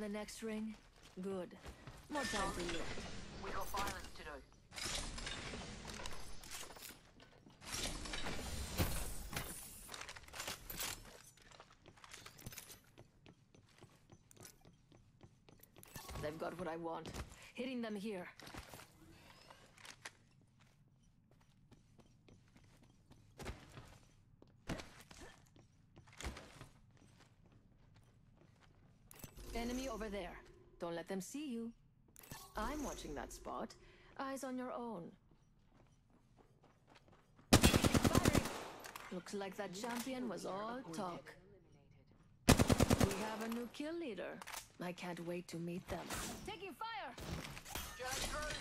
the next ring? Good. More time for you. We got violence to do. They've got what I want. Hitting them here. Enemy over there. Don't let them see you. I'm watching that spot. Eyes on your own. Firing. Looks like that champion was all talk. We have a new kill leader. I can't wait to meet them. Taking fire! Get through!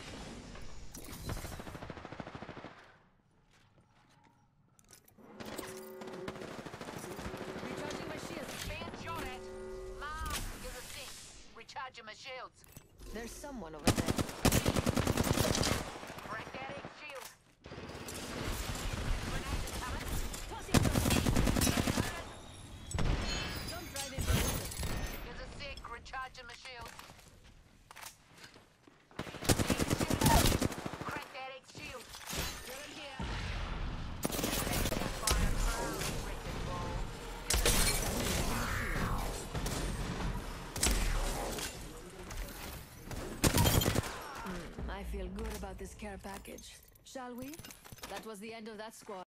Recharging my shields. Being shot at! Mom, give a thing. Recharging my shields. There's someone over there. Break that egg shield. Grenade coming. Tossing Don't drive into it. There's a sick. Recharging my shields. Crack that egg shield. Get in here. Fire through. Wrecking ball. I feel good about this care package. Shall we? That was the end of that squad.